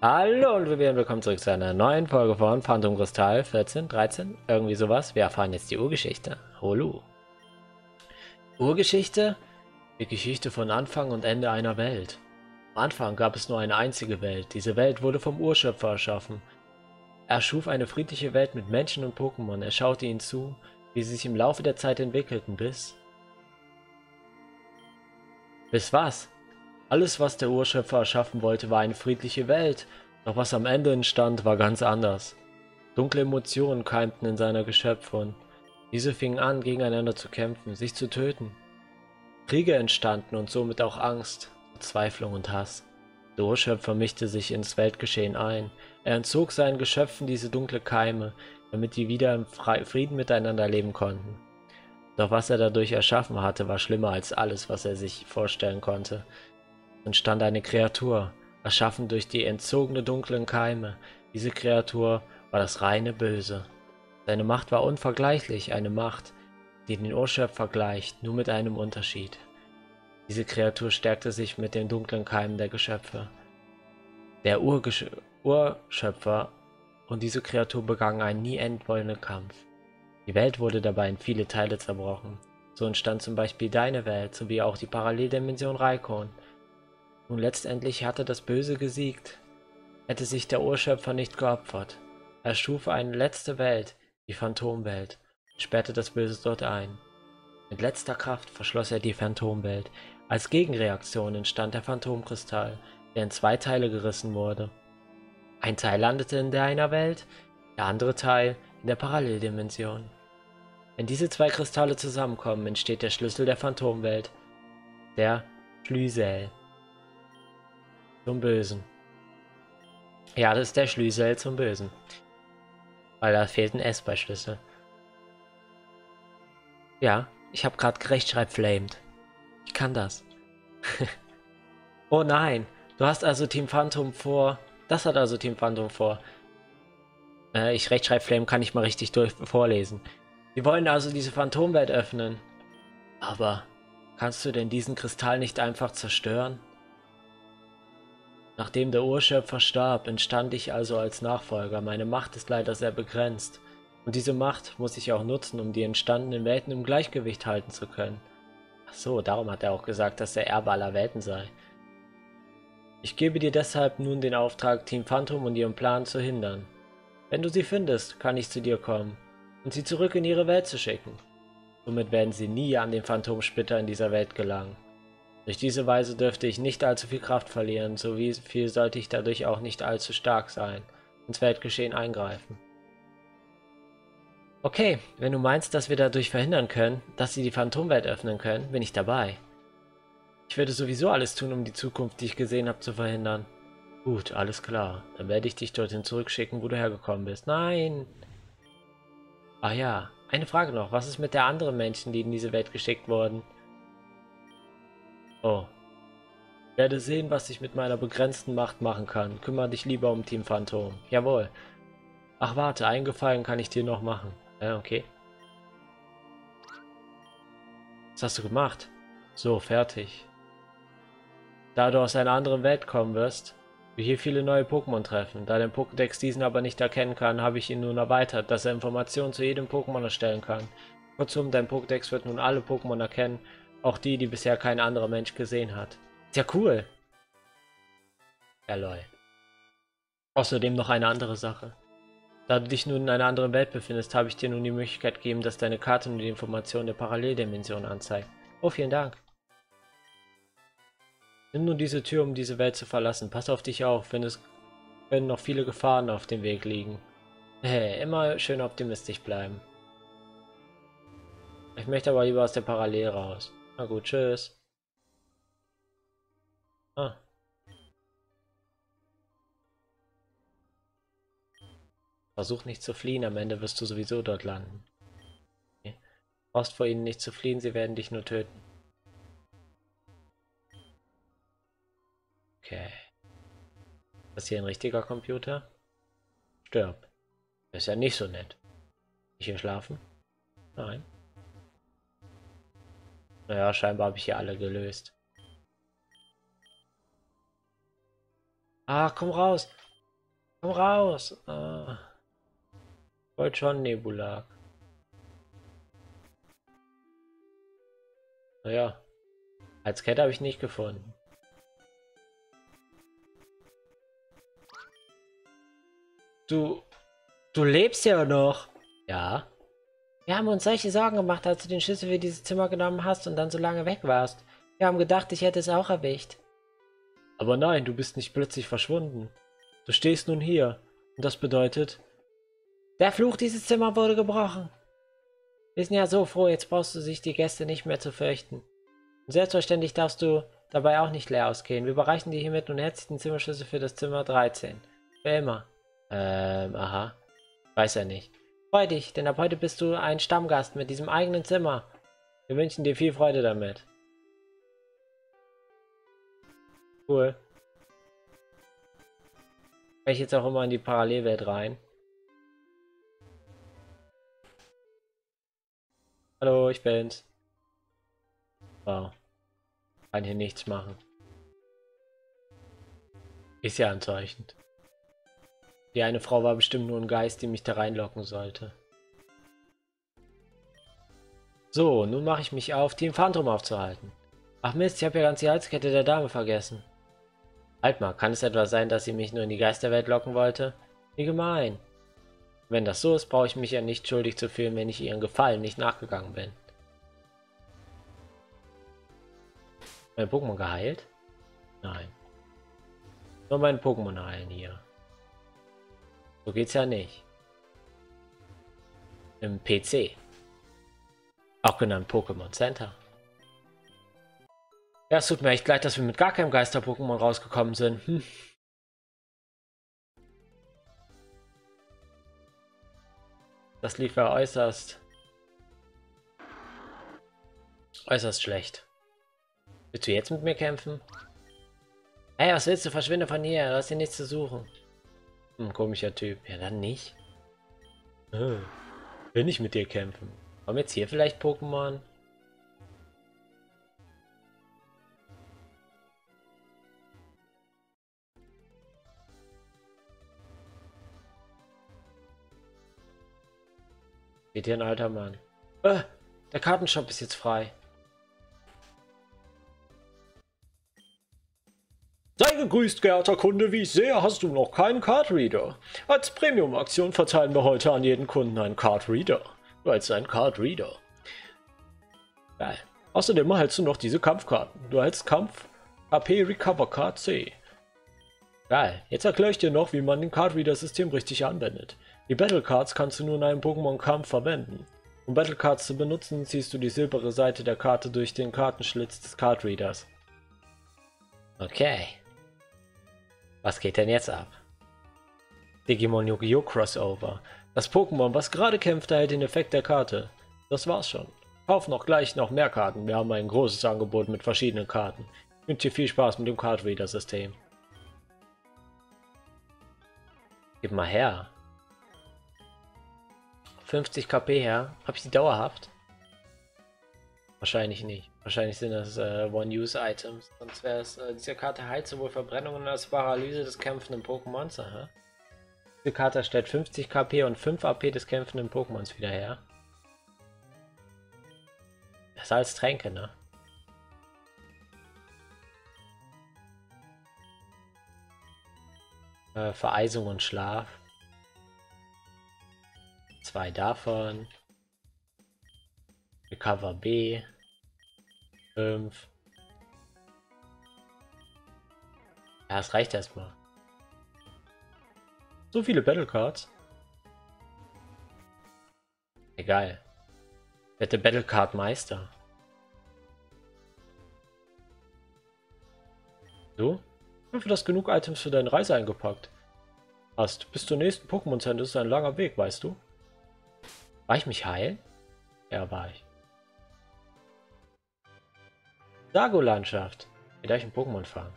Hallo und willkommen zurück zu einer neuen Folge von Phantom Kristall 14, 13, irgendwie sowas. Wir erfahren jetzt die Urgeschichte. Holu. Urgeschichte? Die Geschichte von Anfang und Ende einer Welt. Am Anfang gab es nur eine einzige Welt. Diese Welt wurde vom Urschöpfer erschaffen. Er schuf eine friedliche Welt mit Menschen und Pokémon. Er schaute ihnen zu, wie sie sich im Laufe der Zeit entwickelten, bis was? Alles, was der Urschöpfer erschaffen wollte, war eine friedliche Welt. Doch was am Ende entstand, war ganz anders. Dunkle Emotionen keimten in seiner Geschöpfe und diese fingen an, gegeneinander zu kämpfen, sich zu töten. Kriege entstanden und somit auch Angst, Verzweiflung und Hass. Der Urschöpfer mischte sich ins Weltgeschehen ein. Er entzog seinen Geschöpfen diese dunkle Keime, damit die wieder im Frieden miteinander leben konnten. Doch was er dadurch erschaffen hatte, war schlimmer als alles, was er sich vorstellen konnte. Es entstand eine Kreatur, erschaffen durch die entzogene dunklen Keime. Diese Kreatur war das reine Böse. Seine Macht war unvergleichlich, eine Macht, die den Urschöpfer gleicht, nur mit einem Unterschied. Diese Kreatur stärkte sich mit den dunklen Keimen der Geschöpfe. Der Urschöpfer und diese Kreatur begannen einen nie enden wollenden Kampf. Die Welt wurde dabei in viele Teile zerbrochen. So entstand zum Beispiel deine Welt, sowie auch die Paralleldimension Raikon. Nun letztendlich hatte das Böse gesiegt, hätte sich der Urschöpfer nicht geopfert. Er schuf eine letzte Welt, die Phantomwelt, und sperrte das Böse dort ein. Mit letzter Kraft verschloss er die Phantomwelt. Als Gegenreaktion entstand der Phantomkristall, der in zwei Teile gerissen wurde. Ein Teil landete in deiner Welt, der andere Teil in der Paralleldimension. Wenn diese zwei Kristalle zusammenkommen, entsteht der Schlüssel der Phantomwelt, der Schlüssel zum Bösen. Ja, das ist der Schlüssel zum Bösen. Weil da fehlt ein S bei Schlüssel. Ja, ich habe gerade Rechtschreibflamed. Ich kann das. Oh nein, du hast also Team Phantom vor. Das hat also Team Phantom vor. Ich Rechtschreibflame kann ich mal richtig vorlesen. Wir wollen also diese Phantomwelt öffnen. Aber kannst du denn diesen Kristall nicht einfach zerstören? Nachdem der Urschöpfer starb, entstand ich also als Nachfolger. Meine Macht ist leider sehr begrenzt. Und diese Macht muss ich auch nutzen, um die entstandenen Welten im Gleichgewicht halten zu können. Ach so, darum hat er auch gesagt, dass er Erbe aller Welten sei. Ich gebe dir deshalb nun den Auftrag, Team Phantom und ihren Plan zu hindern. Wenn du sie findest, kann ich zu dir kommen und sie zurück in ihre Welt zu schicken. Somit werden sie nie an den Phantomsplitter in dieser Welt gelangen. Durch diese Weise dürfte ich nicht allzu viel Kraft verlieren, sowie viel sollte ich dadurch auch nicht allzu stark sein, ins Weltgeschehen eingreifen. Okay, wenn du meinst, dass wir dadurch verhindern können, dass sie die Phantomwelt öffnen können, bin ich dabei. Ich werde sowieso alles tun, um die Zukunft, die ich gesehen habe, zu verhindern. Gut, alles klar. Dann werde ich dich dorthin zurückschicken, wo du hergekommen bist. Nein! Ach ja, eine Frage noch. Was ist mit der anderen Menschen, die in diese Welt geschickt wurden? Oh. Ich werde sehen, was ich mit meiner begrenzten Macht machen kann. Kümmere dich lieber um Team Phantom. Jawohl. Ach warte, einen Gefallen kann ich dir noch machen. Okay. Was hast du gemacht? So, fertig. Da du aus einer anderen Welt kommen wirst, du hier viele neue Pokémon treffen. Da dein Pokédex diesen aber nicht erkennen kann, habe ich ihn nun erweitert, dass er Informationen zu jedem Pokémon erstellen kann. Kurzum, dein Pokédex wird nun alle Pokémon erkennen, auch die, die bisher kein anderer Mensch gesehen hat. Ist ja cool. Ja, lol. Außerdem noch eine andere Sache. Da du dich nun in einer anderen Welt befindest, habe ich dir nun die Möglichkeit gegeben, dass deine Karte nun die Informationen der Paralleldimension anzeigt. Oh, vielen Dank. Nimm nun diese Tür, um diese Welt zu verlassen. Pass auf dich auf, denn es können noch viele Gefahren auf dem Weg liegen. Hey, immer schön optimistisch bleiben. Ich möchte aber lieber aus der Parallel raus. Na gut, tschüss. Ah, versuch nicht zu fliehen, am Ende wirst du sowieso dort landen. Okay. Brauchst vor ihnen nicht zu fliehen, sie werden dich nur töten. Okay. Ist das hier ein richtiger Computer? Stirb. Ist ja nicht so nett. Ich hier schlafen? Nein. Naja, scheinbar habe ich hier alle gelöst. Ah, komm raus! Komm raus! Ah, wollte schon Nebulak. Naja, als Cat habe ich nicht gefunden. Du, du lebst ja noch. Ja. Wir haben uns solche Sorgen gemacht, als du den Schlüssel für dieses Zimmer genommen hast und dann so lange weg warst. Wir haben gedacht, ich hätte es auch erwischt. Aber nein, du bist nicht plötzlich verschwunden. Du stehst nun hier. Und das bedeutet, der Fluch dieses Zimmers wurde gebrochen. Wir sind ja so froh, jetzt brauchst du sich die Gäste nicht mehr zu fürchten. Und selbstverständlich darfst du dabei auch nicht leer ausgehen. Wir überreichen dir hiermit nun herzlich den Zimmerschlüssel für das Zimmer 13. Für immer. Aha. Weiß ja nicht. Freu dich, denn ab heute bist du ein Stammgast mit diesem eigenen Zimmer. Wir wünschen dir viel Freude damit. Cool. Kann ich jetzt auch immer in die Parallelwelt rein. Hallo, ich bin's. Wow. Kann hier nichts machen. Ist ja enttäuschend. Die eine Frau war bestimmt nur ein Geist, die mich da reinlocken sollte. So, nun mache ich mich auf, Team Phantom aufzuhalten. Ach Mist, ich habe ja ganz die Halskette der Dame vergessen. Halt mal, kann es etwa sein, dass sie mich nur in die Geisterwelt locken wollte? Wie gemein. Wenn das so ist, brauche ich mich ja nicht schuldig zu fühlen, wenn ich ihren Gefallen nicht nachgegangen bin. Mein Pokémon geheilt? Nein. Nur mein Pokémon heilen hier. So geht's ja nicht. Im PC. Auch genannt Pokémon Center. Ja, es tut mir echt leid, dass wir mit gar keinem Geister-Pokémon rausgekommen sind. Das lief ja äußerst schlecht. Willst du jetzt mit mir kämpfen? Hey, was willst du? Verschwinde von hier. Du hast hier nichts zu suchen. Komischer Typ. Ja, dann nicht. Will nicht mit dir kämpfen. Kommen jetzt hier vielleicht Pokémon? Steht hier ein alter Mann. Der Kartenshop ist jetzt frei. Sei gegrüßt, geehrter Kunde, wie ich sehe, hast du noch keinen Cardreader. Als Premium-Aktion verteilen wir heute an jeden Kunden einen Cardreader. Du hältst einen Cardreader. Geil. Außerdem erhältst du noch diese Kampfkarten. Du erhältst Kampf AP Recover Card C. Geil. Jetzt erkläre ich dir noch, wie man den Cardreader-System richtig anwendet. Die Battle Cards kannst du nur in einem Pokémon-Kampf verwenden. Um Battle Cards zu benutzen, ziehst du die silbere Seite der Karte durch den Kartenschlitz des Cardreaders. Okay. Was geht denn jetzt ab? Digimon Yu-Gi-Oh! Crossover. Das Pokémon, was gerade kämpft, erhält den Effekt der Karte. Das war's schon. Kauf noch gleich noch mehr Karten. Wir haben ein großes Angebot mit verschiedenen Karten. Ich wünsche dir viel Spaß mit dem Cardreader-System. Gib mal her. 50 KP her. Hab ich die dauerhaft? Wahrscheinlich nicht. Wahrscheinlich sind das One-Use-Items. Sonst wäre es, diese Karte heilt sowohl Verbrennungen als Paralyse des kämpfenden Pokémons. Aha. Diese Karte stellt 50 KP und 5 AP des kämpfenden Pokémons wieder her. Das ist als Tränke, ne? Vereisung und Schlaf. 2 davon. Recover B. 5. Ja, es reicht erstmal. So viele Battle Cards. Egal. Wette Battle Card Meister. Du? Ich hoffe, dass genug Items für deine Reise eingepackt hast. Bis zur nächsten Pokémon Center ist ein langer Weg, weißt du? War ich mich heilen? Ja, war ich. Sago-Landschaft. Wie darf ich ein Pokémon fangen?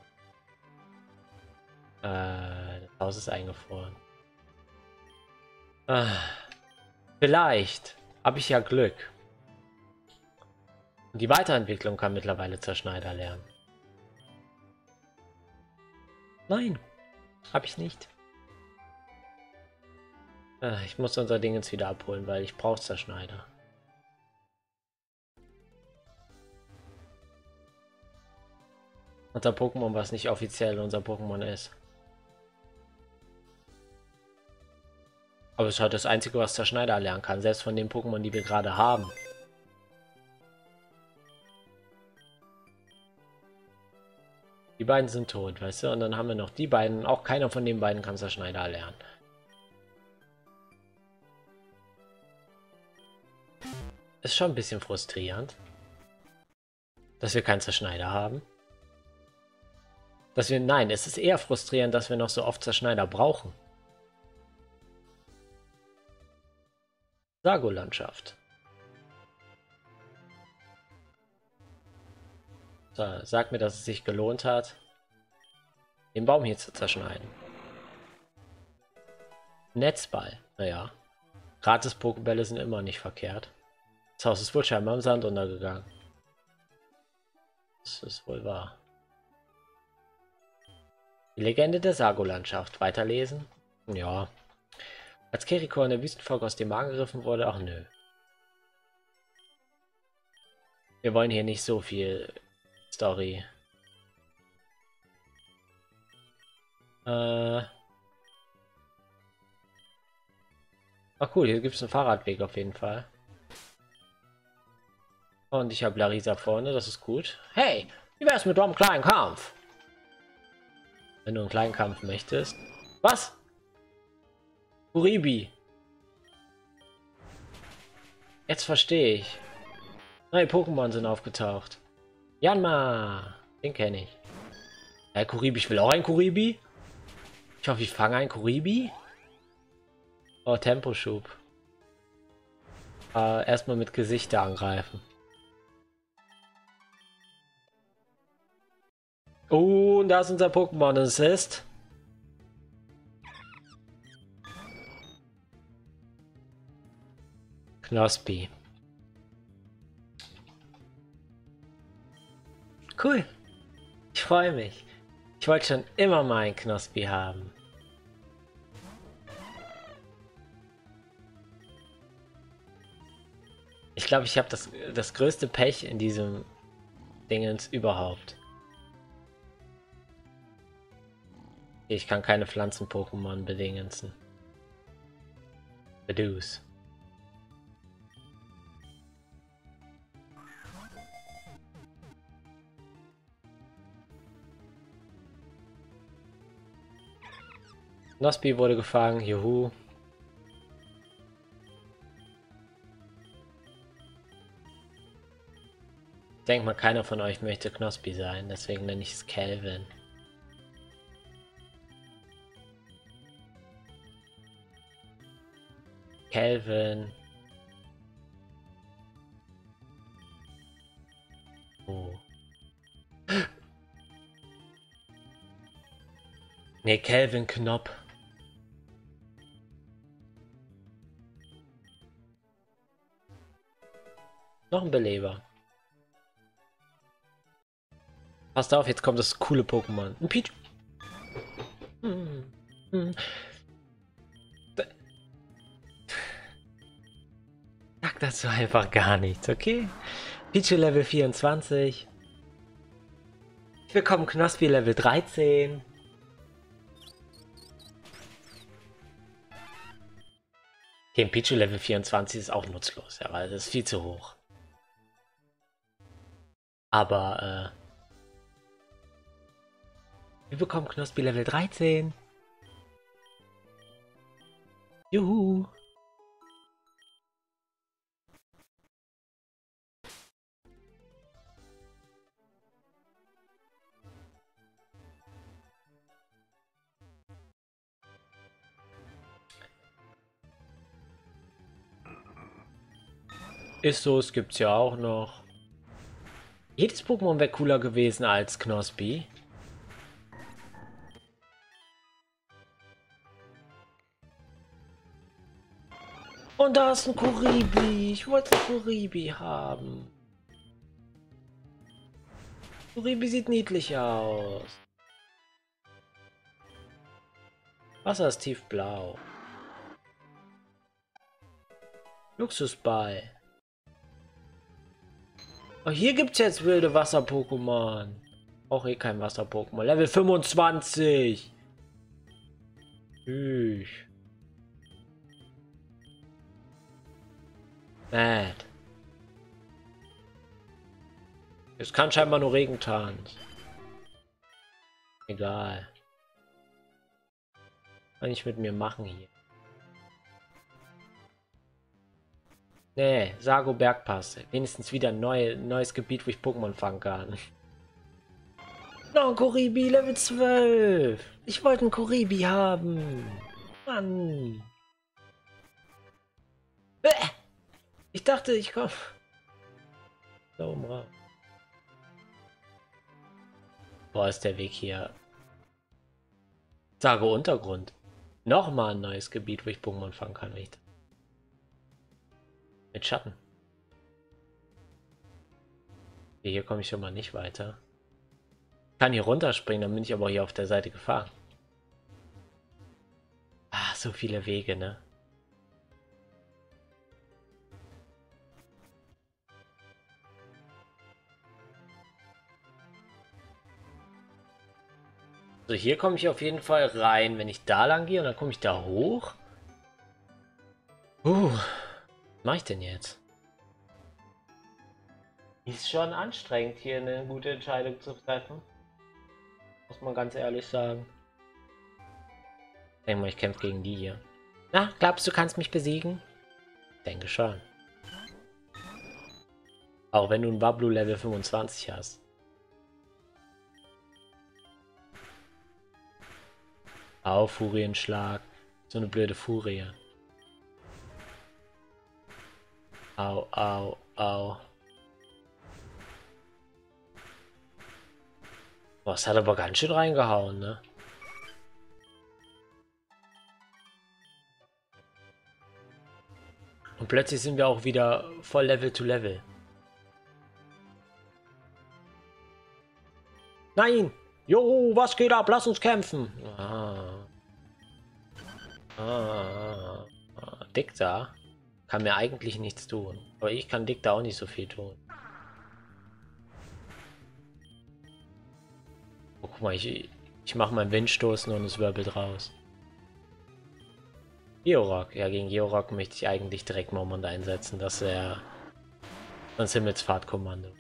Das Haus ist eingefroren. Vielleicht habe ich ja Glück. Und die Weiterentwicklung kann mittlerweile Zerschneider lernen. Nein, habe ich nicht. Ich muss unser Ding jetzt wieder abholen, weil ich brauche Zerschneider. Unser Pokémon, was nicht offiziell unser Pokémon ist. Aber es ist halt das Einzige, was Zerschneider erlernen kann, selbst von den Pokémon, die wir gerade haben. Die beiden sind tot, weißt du? Und dann haben wir noch die beiden. Auch keiner von den beiden kann Zerschneider erlernen. Ist schon ein bisschen frustrierend, dass wir keinen Zerschneider haben. Nein, es ist eher frustrierend, dass wir noch so oft Zerschneider brauchen. Sago-Landschaft. So, sag mir, dass es sich gelohnt hat, den Baum hier zu zerschneiden. Netzball. Naja. Gratis-Pokebälle sind immer nicht verkehrt. Das Haus ist wohl scheinbar im Sand untergegangen. Das ist wohl wahr. Die Legende der Sago-Landschaft. Weiterlesen? Ja. Als Kiriko in der Wüstenfolge aus dem Magen gegriffen wurde, ach nö. Wir wollen hier nicht so viel Story. Ach cool, hier gibt es einen Fahrradweg auf jeden Fall. Und ich habe Larisa vorne, das ist gut. Hey, wie wär's mit einem kleinen Kampf? Wenn du einen kleinen Kampf möchtest. Was? Kuribi. Jetzt verstehe ich. Neue Pokémon sind aufgetaucht. Janma. Den kenne ich. Kuribi, ich will auch ein Kuribi. Ich hoffe, ich fange ein Kuribi. Oh, Temposchub. Erstmal mit Gesichter angreifen. Oh, und da ist unser Pokémon. Es ist Knospi. Cool. Ich freue mich. Ich wollte schon immer mal ein Knospi haben. Ich glaube, ich habe das größte Pech in diesem Dingens überhaupt. Ich kann keine Pflanzen-Pokémon bedingensen. Bedus. Knospi wurde gefangen, juhu. Ich denke mal, keiner von euch möchte Knospi sein, deswegen nenne ich es Calvin. Calvin. Oh. Ne, Calvin Knopp. Noch ein Beleber. Passt auf, jetzt kommt das coole Pokémon. Ein Pichu. Sag dazu einfach gar nichts, okay? Pichu Level 24. Wir kommen Knospi Level 13. Okay, Pichu Level 24 ist auch nutzlos, ja, weil das ist viel zu hoch. Aber, wir bekommen Knospi Level 13. Juhu. Ist so, es gibt's ja auch noch. Jedes Pokémon wäre cooler gewesen als Knospi. Und da ist ein Kuribi. Ich wollte ein Kuribi haben. Kuribi sieht niedlich aus. Wasser ist tiefblau. Luxusball. Oh, hier gibt's jetzt wilde Wasser-Pokémon. Auch eh kein Wasser-Pokémon. Level 25. Tschüss. Mad. Es kann scheinbar nur Regentanz. Egal. Was kann ich mit mir machen hier? Nee, Sago Bergpass. Wenigstens wieder ein neues Gebiet, wo ich Pokémon fangen kann. No, Koribi, Level 12. Ich wollte einen Koribi haben. Mann. Ich dachte, ich komme. Da oben raus. Boah, ist der Weg hier. Sago Untergrund. Nochmal ein neues Gebiet, wo ich Pokémon fangen kann, nicht? Mit Schatten. Hier komme ich schon mal nicht weiter. Ich kann hier runterspringen, dann bin ich aber hier auf der Seite gefahren. Ah, so viele Wege, ne? So, hier komme ich auf jeden Fall rein, wenn ich da lang gehe und dann komme ich da hoch. Was mache ich denn jetzt? Ist schon anstrengend, hier eine gute Entscheidung zu treffen. Muss man ganz ehrlich sagen. Ich denke mal, ich kämpfe gegen die hier. Na, glaubst du, kannst mich besiegen? Denke schon. Auch wenn du ein Wablu Level 25 hast. Au, Furienschlag. So eine blöde Furie. Au, au, au. Boah, es hat aber ganz schön reingehauen, ne? Und plötzlich sind wir auch wieder voll Level to Level. Nein! Jo, was geht ab? Lass uns kämpfen! Dick da kann mir eigentlich nichts tun. Aber ich kann Dick da auch nicht so viel tun. Oh, guck mal, ich mache meinen Windstoßen und es wirbelt raus. Georock. Ja, gegen Georock möchte ich eigentlich direkt Momon einsetzen. Das wäre ein Himmelsfahrtkommando.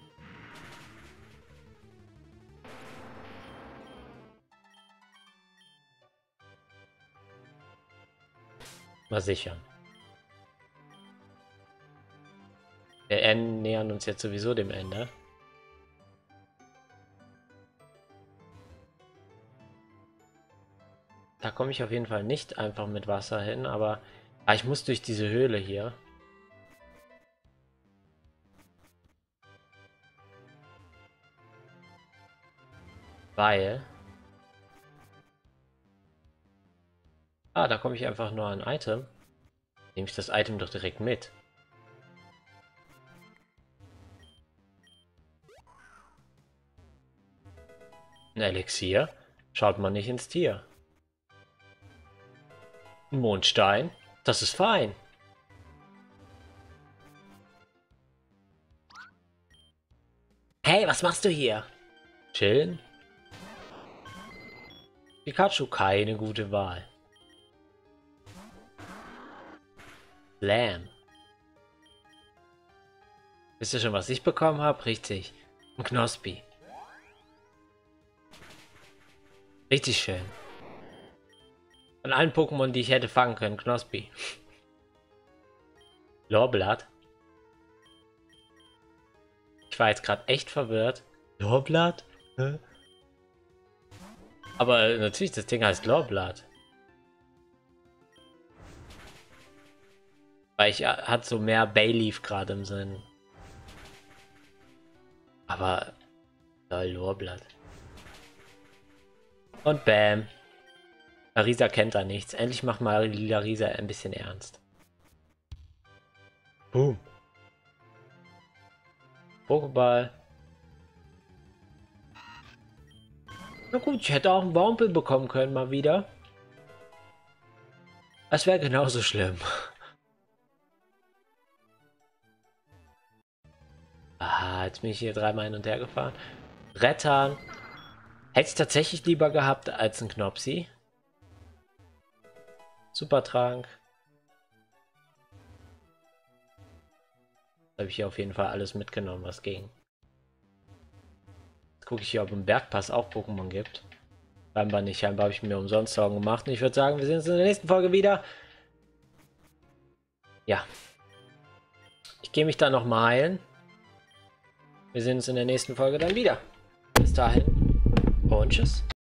Mal sichern. Wir nähern uns jetzt sowieso dem Ende. Da komme ich auf jeden Fall nicht einfach mit Wasser hin, aber ich muss durch diese Höhle hier. Weil... da komme ich einfach nur an ein Item. Nehme ich das Item doch direkt mit. Ein Elixier? Schaut man nicht ins Tier. Ein Mondstein? Das ist fein. Hey, was machst du hier? Chillen? Pikachu, keine gute Wahl. Slam. Wisst ihr schon, was ich bekommen habe? Richtig. Ein Knospi. Richtig schön. Von allen Pokémon, die ich hätte fangen können, Knospi. Lorblatt. Ich war jetzt gerade echt verwirrt. Lorblatt? Hä? Aber natürlich, das Ding heißt Lorblatt. Weil ich hat so mehr Bayleaf gerade im Sinn. Aber Lorblatt. Und bam. Larisa kennt da nichts. Endlich macht mal Larisa ein bisschen ernst. Boom. Pokéball. Na gut, ich hätte auch einen Wampel bekommen können mal wieder. Das wäre genauso schlimm. jetzt bin ich hier dreimal hin und her gefahren. Brettern. Hätte ich tatsächlich lieber gehabt als ein Knopsi. Supertrank. Da habe ich hier auf jeden Fall alles mitgenommen, was ging. Jetzt gucke ich hier, ob im Bergpass auch Pokémon gibt. Scheinbar nicht. Scheinbar habe ich mir umsonst Sorgen gemacht. Und ich würde sagen, wir sehen uns in der nächsten Folge wieder. Ja. Ich gehe mich dann nochmal heilen. Wir sehen uns in der nächsten Folge dann wieder. Bis dahin und tschüss.